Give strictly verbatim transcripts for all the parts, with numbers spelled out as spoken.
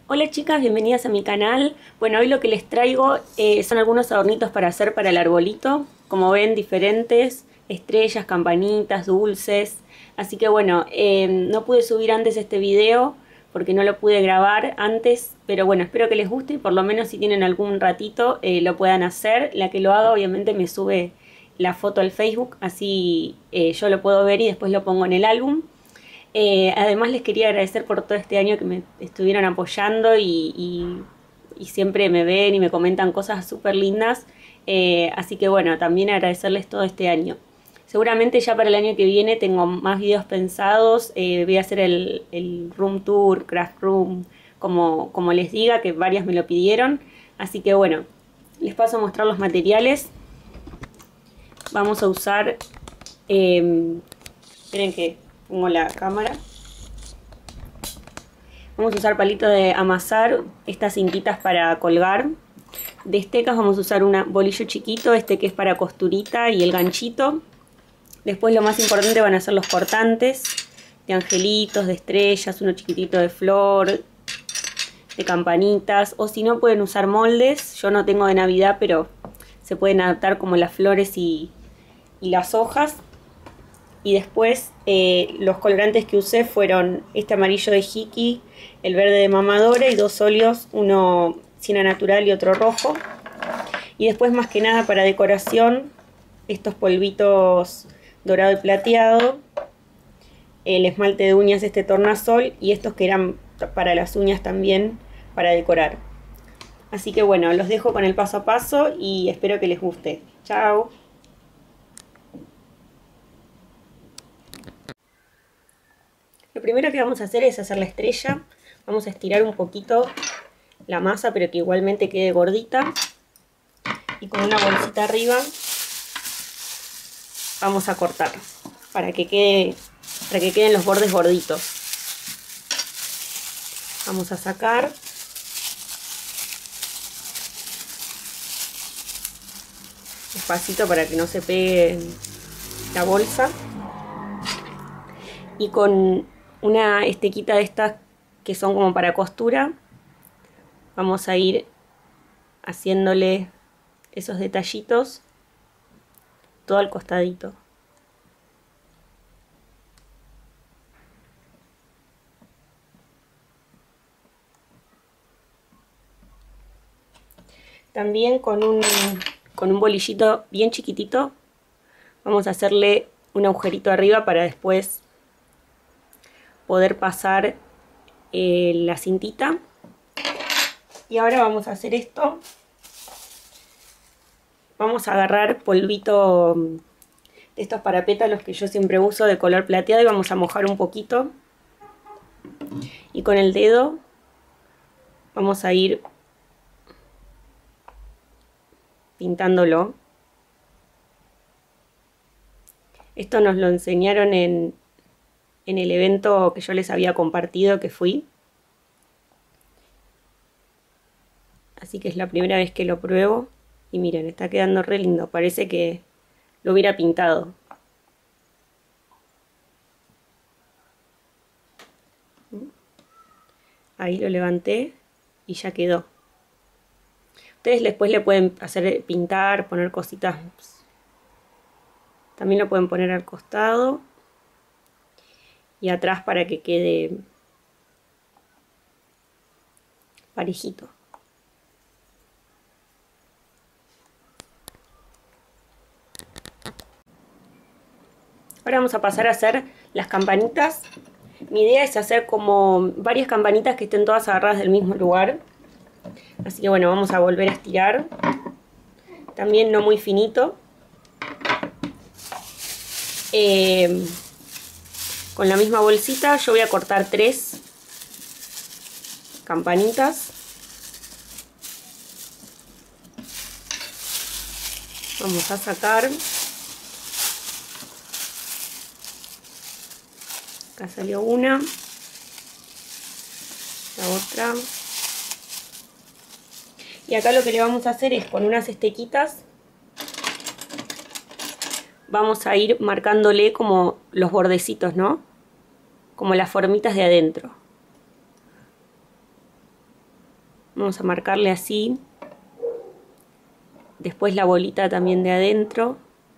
Hola chicas, bienvenidas a mi canal. Bueno, hoy lo que les traigo eh, son algunos adornitos para hacer para el arbolito. Como ven, diferentes, estrellas, campanitas, dulces. Así que bueno, eh, no pude subir antes este video porque no lo pude grabar antes. Pero bueno, espero que les guste y por lo menos si tienen algún ratito eh, lo puedan hacer. La que lo haga obviamente me sube la foto al Facebook, así eh, yo lo puedo ver y después lo pongo en el álbum. Eh, además les quería agradecer por todo este año que me estuvieron apoyando y, y, y siempre me ven y me comentan cosas súper lindas. Eh, así que bueno, también agradecerles todo este año. Seguramente ya para el año que viene tengo más videos pensados. Eh, voy a hacer el, el room tour, craft room, como, como les diga, que varias me lo pidieron. Así que bueno, les paso a mostrar los materiales. Vamos a usar... Eh, esperen que... pongo la cámara. Vamos a usar palito de amasar, estas cintitas para colgar. De estecas vamos a usar un bolillo chiquito, este que es para costurita y el ganchito. Después lo más importante van a ser los cortantes de angelitos, de estrellas, uno chiquitito de flor, de campanitas. O si no pueden usar moldes, yo no tengo de Navidad, pero se pueden adaptar como las flores y, y las hojas. Y después eh, los colorantes que usé fueron este amarillo de Hiki, el verde de Mamadora y dos óleos, uno siena natural y otro rojo. Y después más que nada para decoración, estos polvitos dorado y plateado, el esmalte de uñas este tornasol y estos que eran para las uñas también para decorar. Así que bueno, los dejo con el paso a paso y espero que les guste. Chao. Lo primero que vamos a hacer es hacer la estrella. Vamos a estirar un poquito la masa, pero que igualmente quede gordita. Y con una bolsita arriba vamos a cortar para que quede, para que queden los bordes gorditos. Vamos a sacar. Despacito para que no se pegue la bolsa. Y con una estequita de estas que son como para costura, vamos a ir haciéndole esos detallitos todo al costadito. También con un, con un bolillito bien chiquitito vamos a hacerle un agujerito arriba para después poder pasar eh, la cintita. Y ahora vamos a hacer esto. Vamos a agarrar polvito de estos para pétalos que yo siempre uso de color plateado y vamos a mojar un poquito. Y con el dedo vamos a ir pintándolo. Esto nos lo enseñaron en en el evento que yo les había compartido que fui. Así que es la primera vez que lo pruebo. Y miren, está quedando re lindo. Parece que lo hubiera pintado. Ahí lo levanté y ya quedó. Ustedes después le pueden hacer pintar, poner cositas. También lo pueden poner al costado. Y atrás para que quede parejito. Ahora vamos a pasar a hacer las campanitas. Mi idea es hacer como varias campanitas que estén todas agarradas del mismo lugar. Así que bueno, vamos a volver a estirar. También no muy finito. Eh... Con la misma bolsita yo voy a cortar tres campanitas. Vamos a sacar. Acá salió una. La otra. Y acá lo que le vamos a hacer es con unas estequitas. Vamos a ir marcándole como los bordecitos, ¿no? Como las formitas de adentro. Vamos a marcarle así. Después la bolita también de adentro.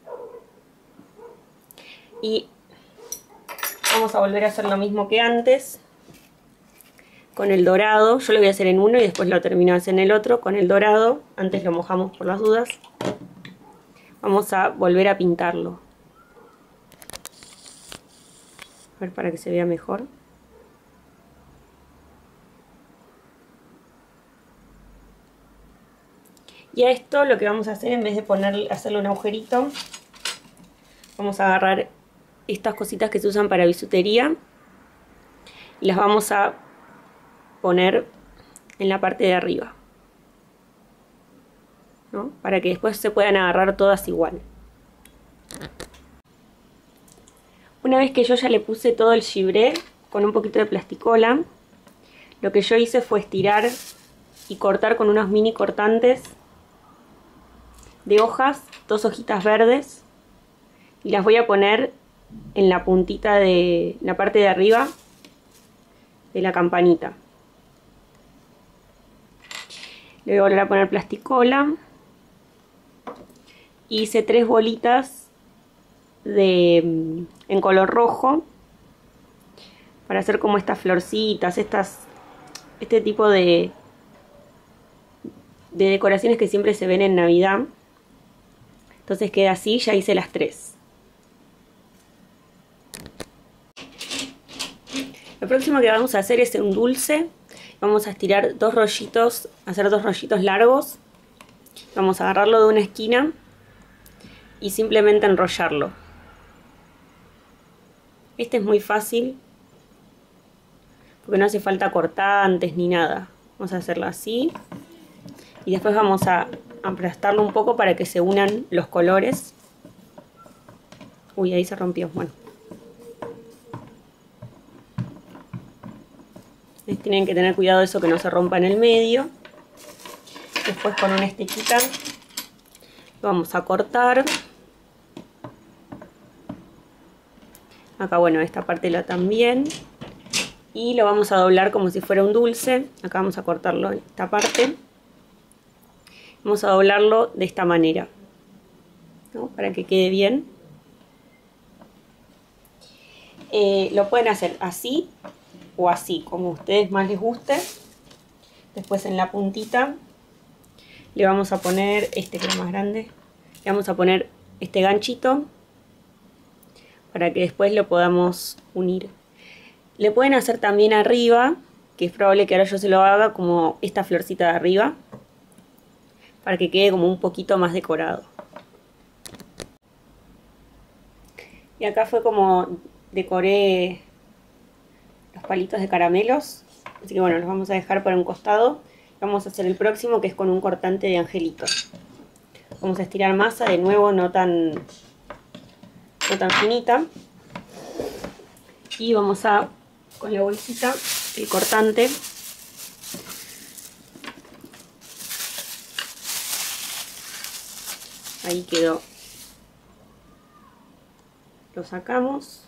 Y vamos a volver a hacer lo mismo que antes. Con el dorado. Yo lo voy a hacer en uno y después lo termino de hacer en el otro. Con el dorado. Antes lo mojamos por las dudas. Vamos a volver a pintarlo. A ver, para que se vea mejor. Y a esto lo que vamos a hacer, en vez de poner, hacerle un agujerito, vamos a agarrar estas cositas que se usan para bisutería y las vamos a poner en la parte de arriba, ¿no? Para que después se puedan agarrar todas igual. Una vez que yo ya le puse todo el gibré con un poquito de plasticola, lo que yo hice fue estirar y cortar con unos mini cortantes de hojas, dos hojitas verdes, y las voy a poner en la puntita de la parte de arriba de la campanita. Le voy a volver a poner plasticola. Hice tres bolitas de en color rojo para hacer como estas florcitas, estas este tipo de de decoraciones que siempre se ven en Navidad. Entonces queda así, ya hice las tres. Lo próximo que vamos a hacer es un dulce. Vamos a estirar dos rollitos, hacer dos rollitos largos. Vamos a agarrarlo de una esquina y simplemente enrollarlo. Este es muy fácil porque no hace falta cortantes ni nada. Vamos a hacerlo así y después vamos a aplastarlo un poco para que se unan los colores. Uy, ahí se rompió. Bueno, tienen que tener cuidado de eso, que no se rompa en el medio. Después con una estequita lo vamos a cortar. Acá, bueno, esta parte la también. Y lo vamos a doblar como si fuera un dulce. Acá vamos a cortarlo en esta parte. Vamos a doblarlo de esta manera, ¿no? Para que quede bien. Eh, lo pueden hacer así o así, como a ustedes más les guste. Después en la puntita le vamos a poner, este que es más grande, le vamos a poner este ganchito para que después lo podamos unir. Le pueden hacer también arriba, que es probable que ahora yo se lo haga, como esta florcita de arriba, para que quede como un poquito más decorado. Y acá fue como decoré los palitos de caramelos. Así que bueno, los vamos a dejar por un costado. Vamos a hacer el próximo, que es con un cortante de angelitos. Vamos a estirar masa, de nuevo no tan, no tan finita. Y vamos a, con la bolsita, el cortante, ahí quedó. Lo sacamos.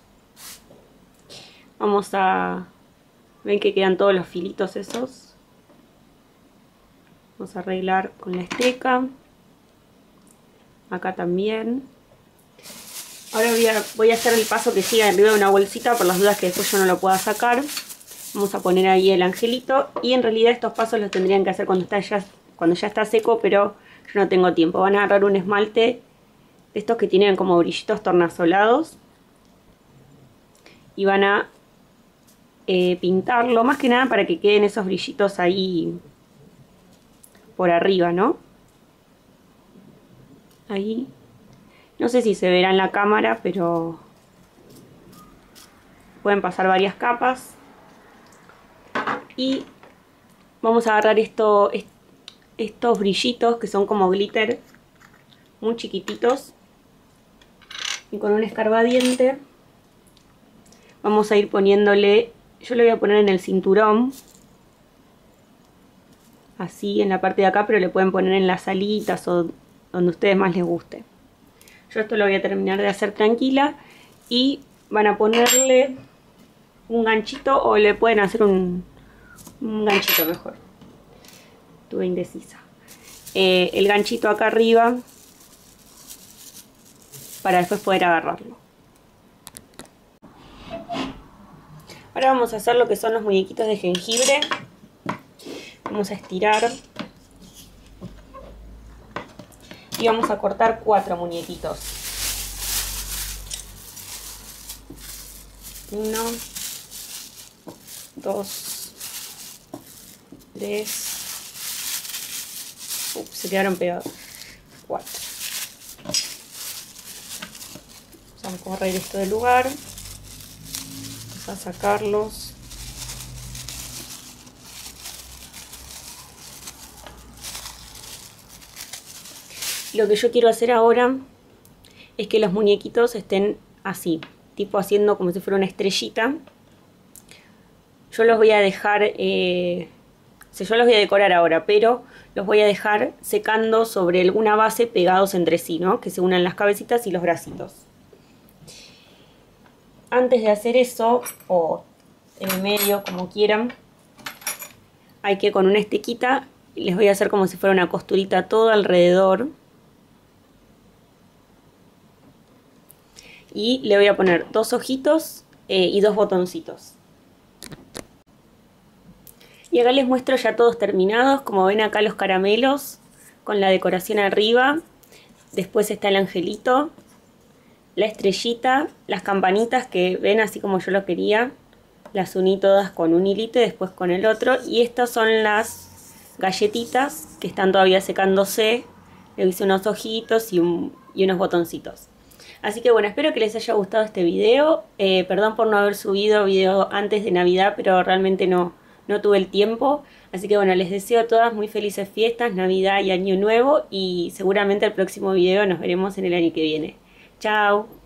Vamos a... Ven que quedan todos los filitos esos. Vamos a arreglar con la esteca. Acá también. Ahora voy a, voy a hacer el paso que sigue arriba de una bolsita, por las dudas que después yo no lo pueda sacar. Vamos a poner ahí el angelito. Y en realidad estos pasos los tendrían que hacer cuando, está ya, cuando ya está seco, pero yo no tengo tiempo. Van a agarrar un esmalte de estos que tienen como brillitos tornasolados. Y van a eh, pintarlo, más que nada para que queden esos brillitos ahí por arriba, ¿no? Ahí. No sé si se verá en la cámara, pero pueden pasar varias capas. Y vamos a agarrar esto, estos brillitos que son como glitter, muy chiquititos. Y con un escarbadiente vamos a ir poniéndole, yo le voy a poner en el cinturón, así en la parte de acá, pero le pueden poner en las alitas o donde a ustedes más les guste. Yo esto lo voy a terminar de hacer tranquila y van a ponerle un ganchito, o le pueden hacer un, un ganchito mejor. estuve indecisa. Eh, el ganchito acá arriba para después poder agarrarlo. Ahora vamos a hacer lo que son los muñequitos de jengibre. Vamos a estirar. Y vamos a cortar cuatro muñequitos. Uno, dos, tres. Ups, se quedaron pegados. Cuatro. Vamos a correr esto del lugar. Vamos a sacarlos. Lo que yo quiero hacer ahora es que los muñequitos estén así, tipo haciendo como si fuera una estrellita. Yo los voy a dejar, eh, o sea, yo los voy a decorar ahora, pero los voy a dejar secando sobre alguna base pegados entre sí, ¿no? Que se unan las cabecitas y los bracitos. Antes de hacer eso, o en el medio, como quieran, hay que con una estequita, les voy a hacer como si fuera una costurita todo alrededor. Y le voy a poner dos ojitos eh, y dos botoncitos. Y acá les muestro ya todos terminados. Como ven acá los caramelos con la decoración arriba. Después está el angelito, la estrellita, las campanitas que ven así como yo lo quería. Las uní todas con un hilito y después con el otro. Y estas son las galletitas que están todavía secándose. Le hice unos ojitos y, un, y unos botoncitos. Así que bueno, espero que les haya gustado este video. Eh, perdón por no haber subido video antes de Navidad, pero realmente no, no tuve el tiempo. Así que bueno, les deseo a todas muy felices fiestas, Navidad y Año Nuevo. Y seguramente el próximo video nos veremos en el año que viene. Chao.